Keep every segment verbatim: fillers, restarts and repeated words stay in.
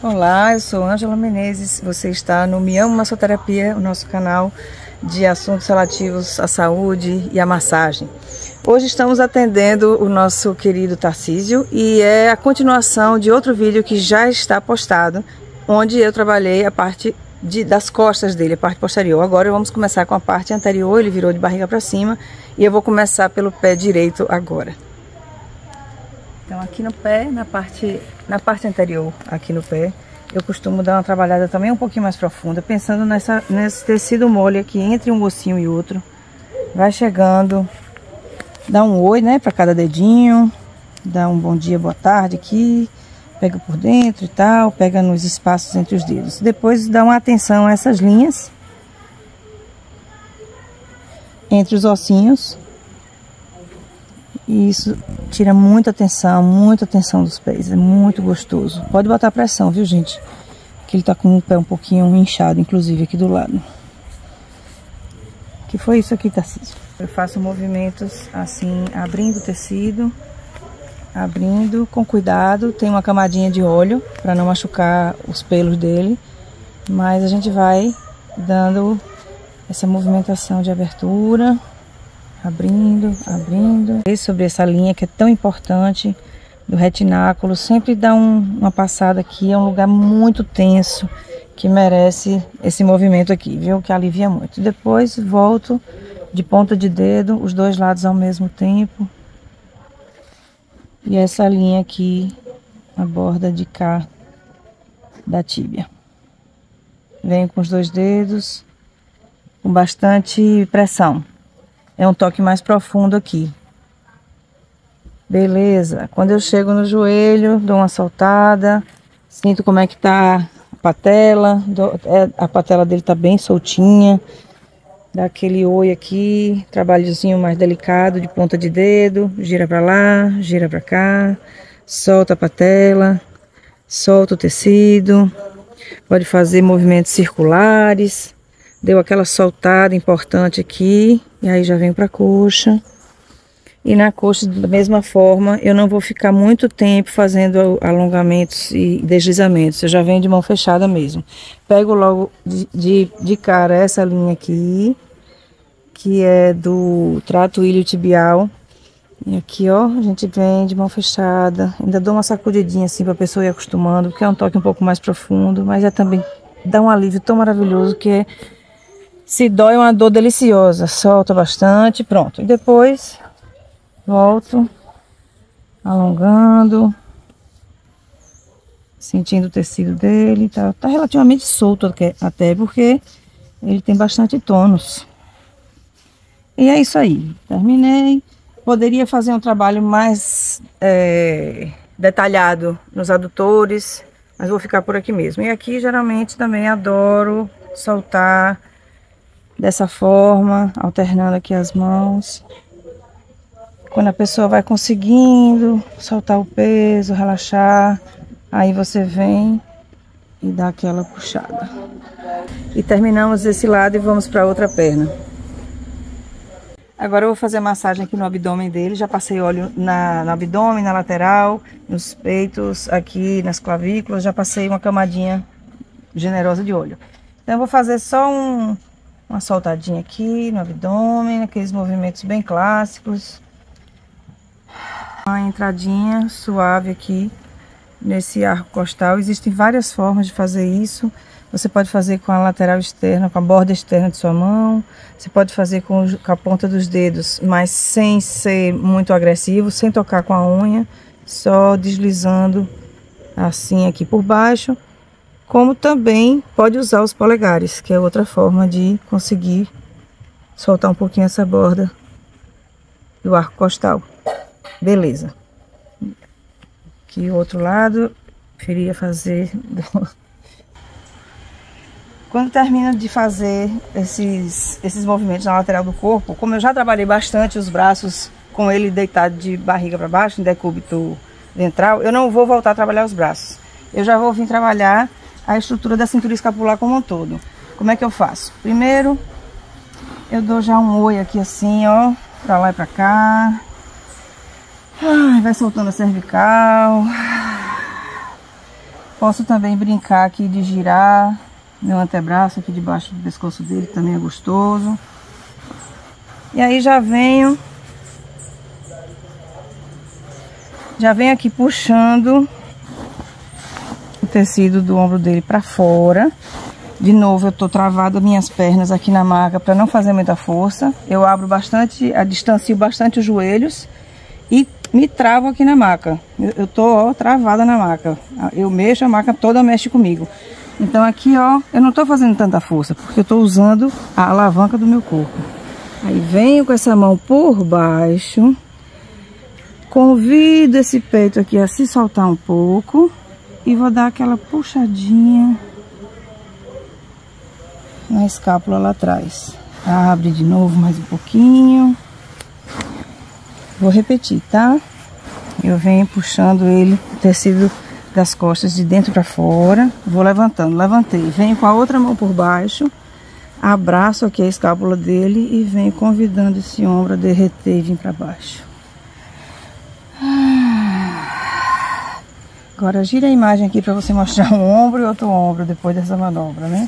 Olá, eu sou Ângela Menezes, você está no Me Amo Massoterapia, o nosso canal de assuntos relativos à saúde e à massagem. Hoje estamos atendendo o nosso querido Tarcísio e é a continuação de outro vídeo que já está postado, onde eu trabalhei a parte de, das costas dele, a parte posterior. Agora vamos começar com a parte anterior, ele virou de barriga para cima e eu vou começar pelo pé direito agora. Então aqui no pé, na parte, na parte anterior, aqui no pé, eu costumo dar uma trabalhada também um pouquinho mais profunda, pensando nessa, nesse tecido mole aqui entre um ossinho e outro. Vai chegando, dá um oi, né, para cada dedinho, dá um bom dia, boa tarde aqui, pega por dentro e tal, pega nos espaços entre os dedos. Depois dá uma atenção a essas linhas entre os ossinhos. E isso tira muita atenção, muita atenção dos pés, é muito gostoso. Pode botar pressão, viu, gente? Que ele tá com o pé um pouquinho inchado, inclusive aqui do lado. Que foi isso aqui, Tarcísio? Eu faço movimentos assim, abrindo o tecido, abrindo com cuidado. Tem uma camadinha de óleo para não machucar os pelos dele, mas a gente vai dando essa movimentação de abertura. Abrindo, abrindo. E sobre essa linha que é tão importante do retináculo, sempre dá um, uma passada aqui, é um lugar muito tenso, que merece esse movimento aqui, viu? Que alivia muito. Depois volto de ponta de dedo, os dois lados ao mesmo tempo. E essa linha aqui, a borda de cá da tíbia. Venho com os dois dedos, com bastante pressão. É um toque mais profundo aqui. Beleza. Quando eu chego no joelho, dou uma soltada. Sinto como é que tá a patela. A patela dele tá bem soltinha. Dá aquele oi aqui. Trabalhozinho mais delicado de ponta de dedo. Gira pra lá, gira pra cá. Solta a patela. Solta o tecido. Pode fazer movimentos circulares. Deu aquela soltada importante aqui. E aí já venho para a coxa. E na coxa, da mesma forma, eu não vou ficar muito tempo fazendo alongamentos e deslizamentos. Eu já venho de mão fechada mesmo. Pego logo de, de, de cara essa linha aqui, que é do trato iliotibial. E aqui, ó, a gente vem de mão fechada. Ainda dou uma sacudidinha assim para a pessoa ir acostumando, porque é um toque um pouco mais profundo, mas é também dá um alívio tão maravilhoso que é. Se dói, é uma dor deliciosa. Solta bastante, pronto. E depois, volto, alongando, sentindo o tecido dele. Tá, tá relativamente solto até, porque ele tem bastante tônus. E é isso aí. Terminei. Poderia fazer um trabalho mais é, detalhado nos adutores, mas vou ficar por aqui mesmo. E aqui, geralmente, também adoro soltar dessa forma, alternando aqui as mãos. Quando a pessoa vai conseguindo soltar o peso, relaxar, aí você vem e dá aquela puxada. E terminamos desse lado e vamos para a outra perna. Agora eu vou fazer massagem aqui no abdômen dele. Já passei óleo na, no abdômen, na lateral, nos peitos, aqui nas clavículas. Já passei uma camadinha generosa de óleo. Então eu vou fazer só um... uma soltadinha aqui no abdômen, aqueles movimentos bem clássicos. Uma entradinha suave aqui nesse arco costal. Existem várias formas de fazer isso. Você pode fazer com a lateral externa, com a borda externa de sua mão. Você pode fazer com, com a ponta dos dedos, mas sem ser muito agressivo, sem tocar com a unha. Só deslizando assim aqui por baixo. Como também pode usar os polegares, que é outra forma de conseguir soltar um pouquinho essa borda do arco costal. Beleza. Aqui o outro lado, queria fazer... Quando termina de fazer esses, esses movimentos na lateral do corpo, como eu já trabalhei bastante os braços com ele deitado de barriga para baixo, em decúbito ventral, eu não vou voltar a trabalhar os braços. Eu já vou vir trabalhar a estrutura da cintura escapular como um todo. Como é que eu faço? Primeiro, eu dou já um oi aqui assim, ó, pra lá e pra cá. Ai, vai soltando a cervical. Posso também brincar aqui de girar meu antebraço aqui debaixo do pescoço dele, também é gostoso. E aí já venho, já venho aqui puxando o tecido do ombro dele para fora. De novo, eu tô travada minhas pernas aqui na maca para não fazer muita força. Eu abro bastante, a distancio bastante os joelhos e me travo aqui na maca. Eu, eu tô, ó, travada na maca. Eu mexo, a maca toda mexe comigo. Então aqui, ó, eu não tô fazendo tanta força, porque eu tô usando a alavanca do meu corpo. Aí venho com essa mão por baixo, convido esse peito aqui a se soltar um pouco e vou dar aquela puxadinha na escápula lá atrás. Abre de novo mais um pouquinho. Vou repetir, tá? Eu venho puxando ele, o tecido das costas de dentro para fora. Vou levantando, levantei. Venho com a outra mão por baixo. Abraço aqui a escápula dele e venho convidando esse ombro a derreter e vir para baixo. Agora gira a imagem aqui para você mostrar um ombro e outro ombro depois dessa manobra, né?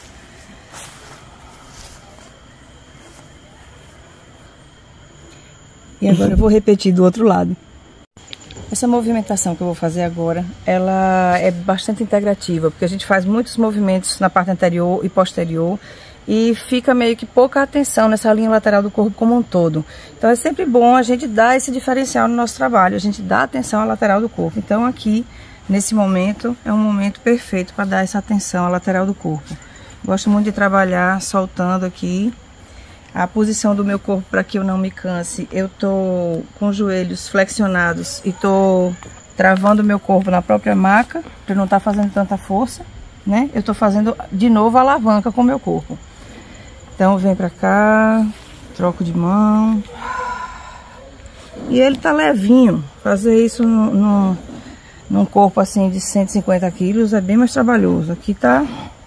E agora eu vou repetir do outro lado. Essa movimentação que eu vou fazer agora, ela é bastante integrativa, porque a gente faz muitos movimentos na parte anterior e posterior e fica meio que pouca atenção nessa linha lateral do corpo como um todo. Então é sempre bom a gente dar esse diferencial no nosso trabalho, a gente dá atenção à lateral do corpo. Então aqui, nesse momento, é um momento perfeito para dar essa atenção à lateral do corpo. Gosto muito de trabalhar soltando aqui. A posição do meu corpo, para que eu não me canse, eu tô com os joelhos flexionados e tô travando o meu corpo na própria maca, para não estar fazendo tanta força, né? Eu tô fazendo de novo a alavanca com o meu corpo. Então vem pra cá, troco de mão. E ele tá levinho. Fazer isso no, no, num corpo assim de cento e cinquenta quilos é bem mais trabalhoso. Aqui tá...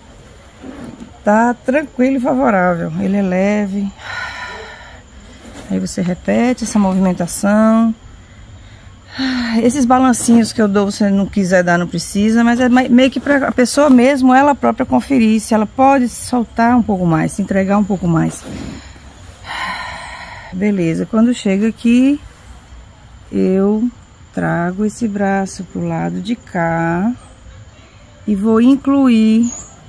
Tá tranquilo e favorável, ele é leve. Aí você repete essa movimentação. Esses balancinhos que eu dou, se você não quiser dar, não precisa, mas é meio que para a pessoa mesmo, ela própria conferir se ela pode soltar um pouco mais, se entregar um pouco mais. Beleza, quando chega aqui, eu trago esse braço pro lado de cá e vou incluir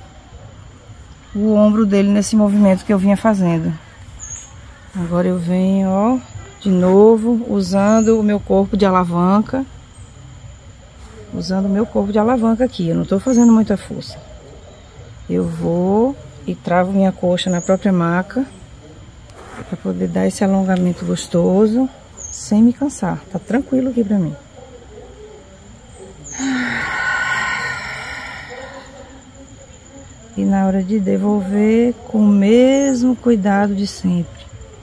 o ombro dele nesse movimento que eu vinha fazendo. Agora eu venho, ó, de novo, usando o meu corpo de alavanca. Usando o meu corpo de alavanca aqui, eu não tô fazendo muita força. Eu vou e travo minha coxa na própria maca, para poder dar esse alongamento gostoso, sem me cansar. Tá tranquilo aqui pra mim. E na hora de devolver, com o mesmo cuidado de sempre.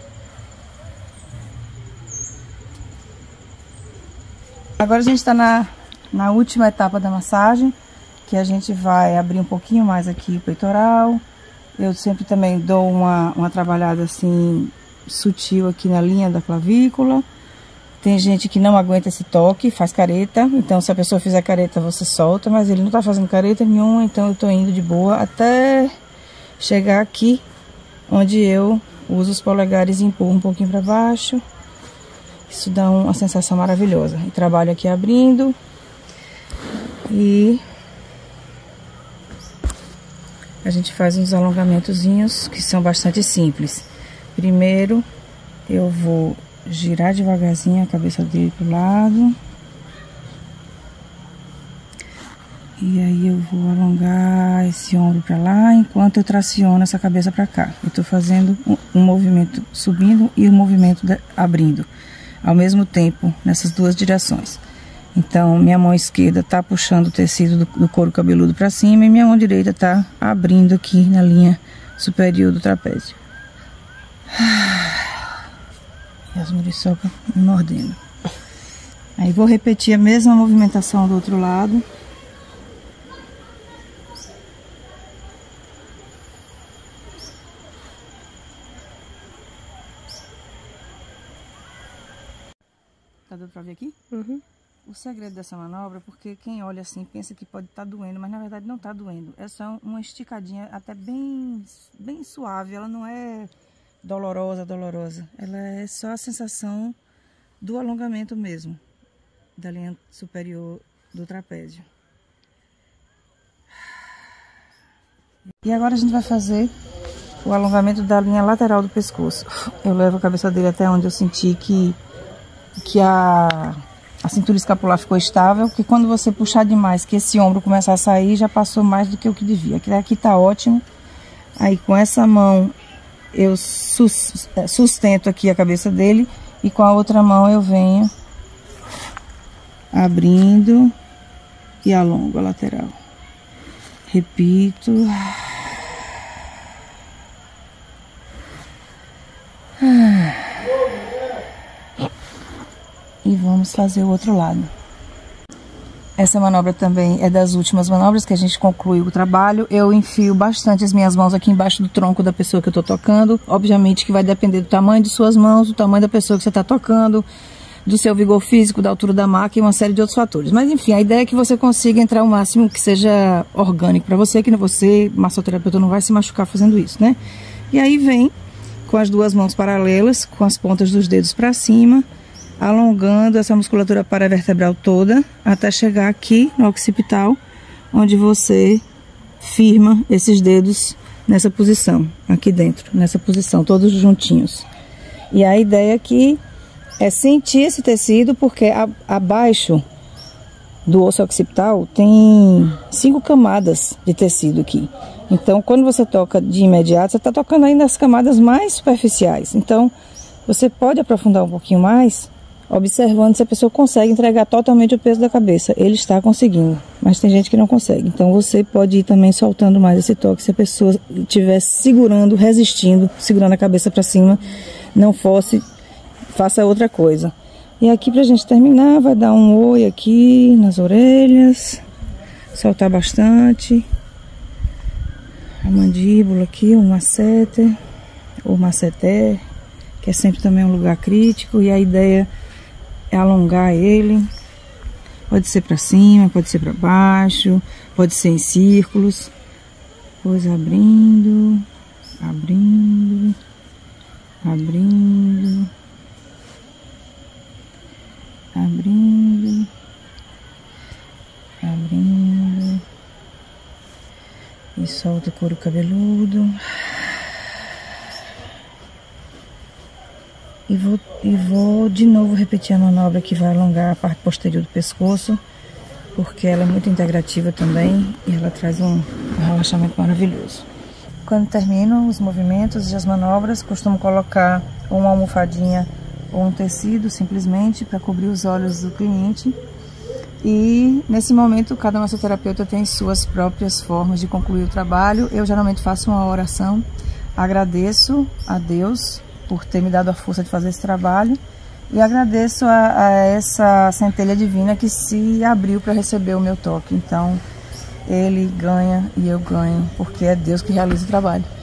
Agora a gente está na, na última etapa da massagem, que a gente vai abrir um pouquinho mais aqui o peitoral. Eu sempre também dou uma, uma trabalhada assim, sutil aqui na linha da clavícula. Tem gente que não aguenta esse toque, faz careta. Então, se a pessoa fizer careta, você solta. Mas ele não tá fazendo careta nenhuma, então eu tô indo de boa até chegar aqui, onde eu uso os polegares e empurro um pouquinho para baixo. Isso dá uma sensação maravilhosa. E trabalho aqui abrindo. E a gente faz uns alongamentozinhos que são bastante simples. Primeiro, eu vou girar devagarzinho a cabeça dele pro lado. E aí eu vou alongar esse ombro para lá, enquanto eu traciono essa cabeça para cá. Eu tô fazendo um, um movimento subindo e um movimento de, abrindo, ao mesmo tempo, nessas duas direções. Então, minha mão esquerda tá puxando o tecido do, do couro cabeludo para cima e minha mão direita tá abrindo aqui na linha superior do trapézio. E as muriçocas me mordendo. Aí vou repetir a mesma movimentação do outro lado. Tá dando pra ver aqui? Uhum. O segredo dessa manobra, porque quem olha assim pensa que pode estar doendo, mas na verdade não está doendo. É só uma esticadinha até bem, bem suave, ela não é dolorosa, dolorosa. Ela é só a sensação do alongamento mesmo, da linha superior do trapézio. E agora a gente vai fazer o alongamento da linha lateral do pescoço. Eu levo a cabeça dele até onde eu senti que, que a, a cintura escapular ficou estável, porque quando você puxar demais, que esse ombro começar a sair, já passou mais do que o que devia. Aqui, aqui tá ótimo. Aí com essa mão eu sustento aqui a cabeça dele e com a outra mão eu venho abrindo e alongo a lateral. Repito. E vamos fazer o outro lado. Essa manobra também é das últimas manobras que a gente concluiu o trabalho. Eu enfio bastante as minhas mãos aqui embaixo do tronco da pessoa que eu estou tocando. Obviamente que vai depender do tamanho de suas mãos, do tamanho da pessoa que você está tocando, do seu vigor físico, da altura da maca e uma série de outros fatores. Mas enfim, a ideia é que você consiga entrar o máximo que seja orgânico para você, que você, massoterapeuta, não vai se machucar fazendo isso, né? E aí vem com as duas mãos paralelas, com as pontas dos dedos para cima, alongando essa musculatura paravertebral toda, até chegar aqui no occipital, onde você firma esses dedos nessa posição, aqui dentro, nessa posição, todos juntinhos. E a ideia aqui é sentir esse tecido, porque a, abaixo do osso occipital tem cinco camadas de tecido aqui. Então, quando você toca de imediato, você está tocando ainda as camadas mais superficiais. Então, você pode aprofundar um pouquinho mais, observando se a pessoa consegue entregar totalmente o peso da cabeça. Ele está conseguindo, mas tem gente que não consegue. Então, você pode ir também soltando mais esse toque. Se a pessoa estiver segurando, resistindo, segurando a cabeça para cima, não fosse, faça outra coisa. E aqui, pra gente terminar, vai dar um oi aqui nas orelhas, soltar bastante. A mandíbula aqui, o masseter, ou masseter, que é sempre também um lugar crítico, e a ideia é alongar ele. Pode ser para cima, pode ser para baixo, pode ser em círculos. Depois abrindo, abrindo, abrindo, abrindo, abrindo. E solta o couro cabeludo. E vou, e vou de novo repetir a manobra que vai alongar a parte posterior do pescoço, porque ela é muito integrativa também e ela traz um, um relaxamento maravilhoso. Quando termino os movimentos e as manobras, costumo colocar uma almofadinha ou um tecido simplesmente para cobrir os olhos do cliente. E nesse momento, cada massoterapeuta tem suas próprias formas de concluir o trabalho. Eu geralmente faço uma oração, agradeço a Deus por ter me dado a força de fazer esse trabalho e agradeço a, a essa centelha divina que se abriu para receber o meu toque. Então, ele ganha e eu ganho, porque é Deus que realiza o trabalho.